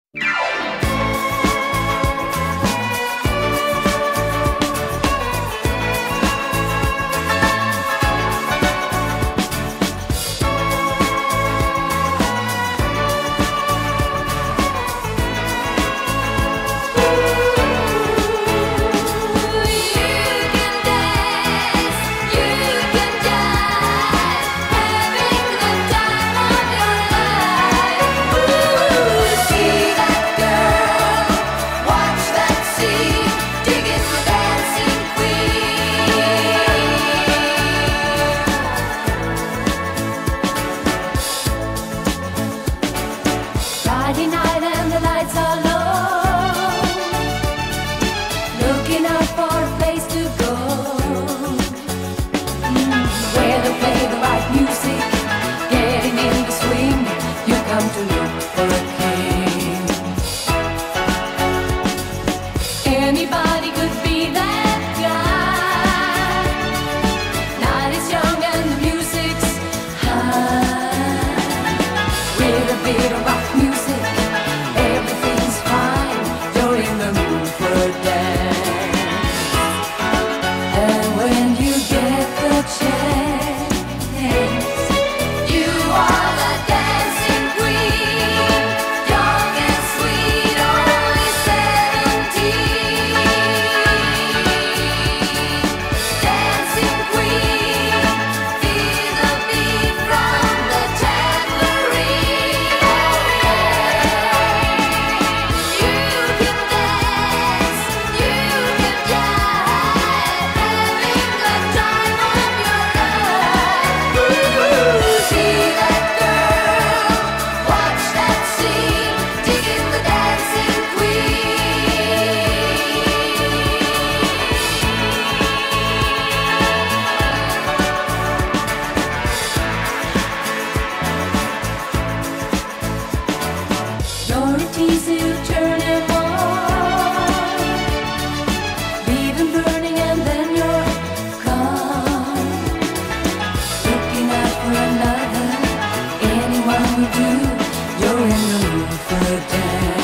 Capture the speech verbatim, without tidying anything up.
Friday night and the lights are low, looking out for a place to go, mm, where they play the right music, getting in the swing. You come to look for a king. Anybody could be that guy. Night is young and the music's high, with a bit of rock music. Easy to turn him on, leave him burning and then you're gone. Looking out for another, anyone will do. You're in the mood for a dance.